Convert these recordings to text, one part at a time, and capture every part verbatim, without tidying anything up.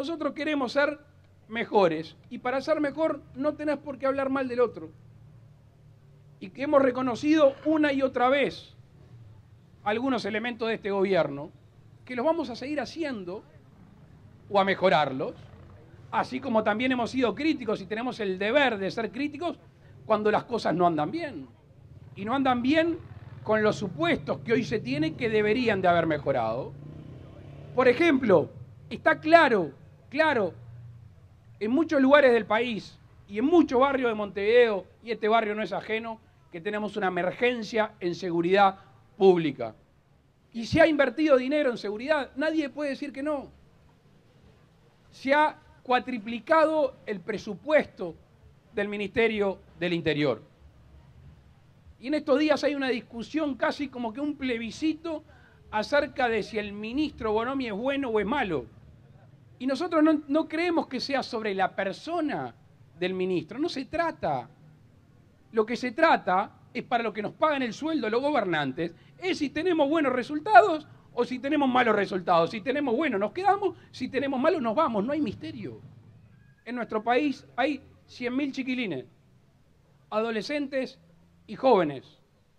Nosotros queremos ser mejores, y para ser mejor no tenés por qué hablar mal del otro. Y que hemos reconocido una y otra vez algunos elementos de este gobierno, que los vamos a seguir haciendo, o a mejorarlos, así como también hemos sido críticos y tenemos el deber de ser críticos cuando las cosas no andan bien. Y no andan bien con los supuestos que hoy se tienen que deberían de haber mejorado. Por ejemplo, está claro, claro, en muchos lugares del país y en muchos barrios de Montevideo, y este barrio no es ajeno, que tenemos una emergencia en seguridad pública. Y se ha invertido dinero en seguridad, nadie puede decir que no. Se ha cuatriplicado el presupuesto del Ministerio del Interior. Y en estos días hay una discusión casi como que un plebiscito acerca de si el ministro Bonomi es bueno o es malo. Y nosotros no, no creemos que sea sobre la persona del ministro, no se trata. Lo que se trata es para lo que nos pagan el sueldo los gobernantes, es si tenemos buenos resultados o si tenemos malos resultados. Si tenemos buenos nos quedamos, si tenemos malos nos vamos, no hay misterio. En nuestro país hay cien mil chiquilines, adolescentes y jóvenes,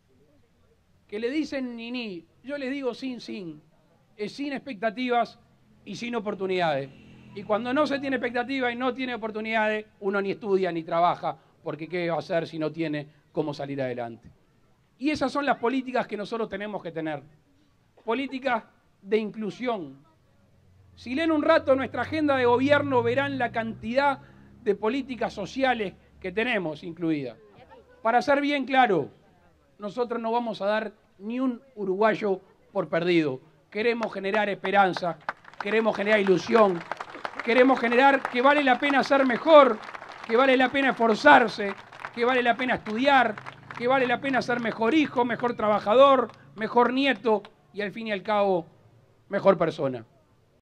que le dicen ni ni, yo les digo sin sin, es sin expectativas y sin oportunidades. Y cuando no se tiene expectativa y no tiene oportunidades, uno ni estudia ni trabaja, porque ¿qué va a hacer si no tiene cómo salir adelante? Y esas son las políticas que nosotros tenemos que tener. Políticas de inclusión. Si leen un rato nuestra agenda de gobierno, verán la cantidad de políticas sociales que tenemos incluidas. Para ser bien claro, nosotros no vamos a dar ni un uruguayo por perdido. Queremos generar esperanza, queremos generar ilusión, queremos generar que vale la pena ser mejor, que vale la pena esforzarse, que vale la pena estudiar, que vale la pena ser mejor hijo, mejor trabajador, mejor nieto y al fin y al cabo, mejor persona.